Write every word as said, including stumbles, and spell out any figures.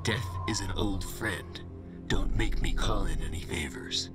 Death is an old friend. Don't make me call in any favors.